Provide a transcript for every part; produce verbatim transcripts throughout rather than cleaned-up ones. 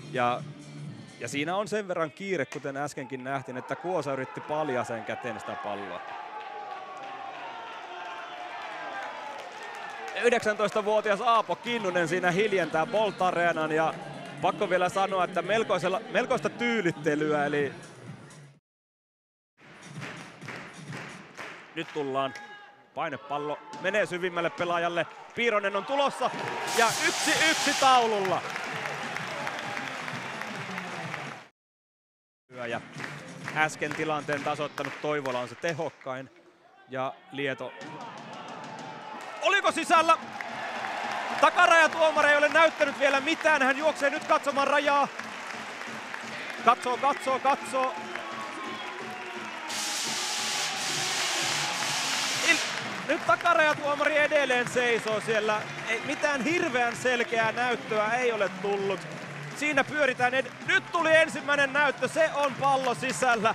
Ja, ja siinä on sen verran kiire, kuten äskenkin nähtiin, että Kuosa yritti paljaaseen käteen sitä palloa. yhdeksäntoistavuotias Aapo Kinnunen siinä hiljentää Bolt Areenan ja pakko vielä sanoa, että melkoista tyylittelyä, eli nyt tullaan. Painepallo menee syvimmälle pelaajalle. Piironen on tulossa ja yksi yksi taululla. Ja äsken tilanteen tasoittanut Toivola on se tehokkain. Ja Lieto. Oliko sisällä? Takarajatuomari ei ole näyttänyt vielä mitään. Hän juoksee nyt katsomaan rajaa. Katsoo, katsoo, katsoo. Nyt takarajatuomari edelleen seisoo siellä. Ei, mitään hirveän selkeää näyttöä ei ole tullut. Siinä pyöritään. Ed- Nyt tuli ensimmäinen näyttö. Se on pallo sisällä.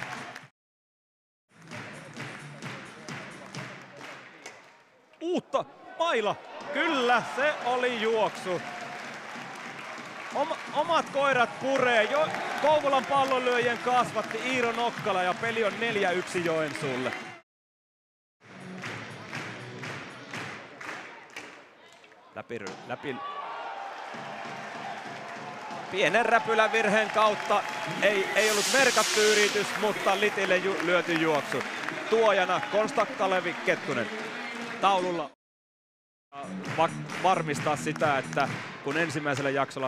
Uutta maila. Kyllä, se oli juoksu. Oma, omat koirat puree. Jo, Kouvolan pallonlyöjien kasvatti Iiro Nokkala ja peli on neljä yksi Joensuulle. Läpi, läpi. Pienen räpylävirheen kautta ei, ei ollut merkattu yritys, mutta Litille ju, lyöty juoksu. Tuojana Konsta Kalevi Kettunen taululla. Va, varmistaa sitä, että kun ensimmäisellä jaksolla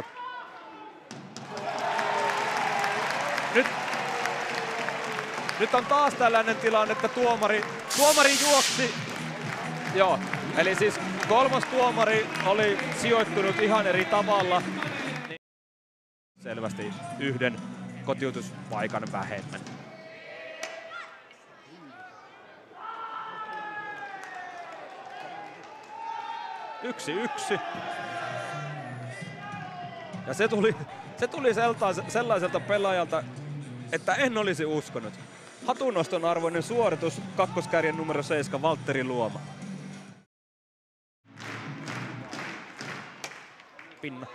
nyt, nyt on taas tällainen tilanne, että tuomari, tuomari juoksi. Joo, eli siis kolmas tuomari oli sijoittunut ihan eri tavalla. Selvästi yhden kotiutuspaikan vähemmän. Yksi yksi. Ja se tuli, se tuli sellaiselta pelaajalta, että en olisi uskonut. Hatunnoston arvoinen suoritus kakkoskärjen numero seitsemän Valtteri Luoma. Pinna.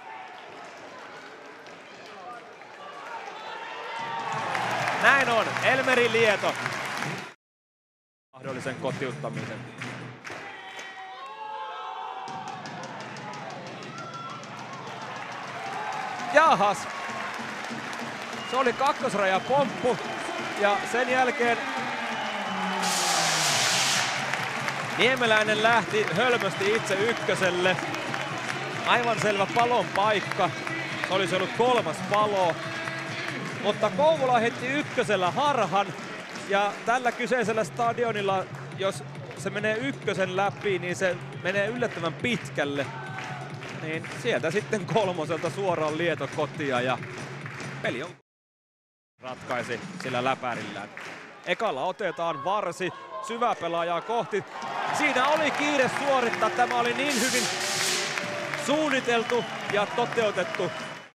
Näin on, Elmeri Lieto. Mahdollisen kotiuttamisen. Jahas. Se oli kakkosraja pomppu ja sen jälkeen Niemeläinen lähti hölmösti itse ykköselle. Aivan selvä palon paikka. Se olisi ollut kolmas palo. Mutta Kouvola heitti ykkösellä harhan ja tällä kyseisellä stadionilla, jos se menee ykkösen läpi, niin se menee yllättävän pitkälle. Niin sieltä sitten kolmoselta suoraan Lieto kotia ja peli on ratkaisi sillä läpärillään. Ekalla otetaan varsi syväpelaajaa kohti. Siinä oli kiire suorittaa. Tämä oli niin hyvin suunniteltu ja toteutettu.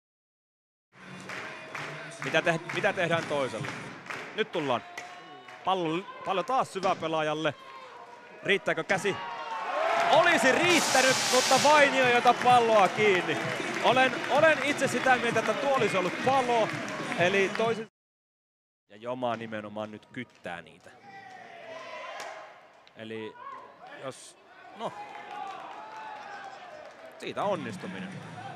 Mitä, te, mitä tehdään toisella? Nyt tullaan. Pallo, pallo taas syväpelaajalle. Riittääkö käsi? Olisi riittänyt, mutta Vainio ei ota palloa kiinni. Olen, olen itse sitä mieltä, että tuo olisi ollut palo. Eli toisin. Ja Joma nimenomaan nyt kyttää niitä. Eli jos... No. Siitä onnistuminen.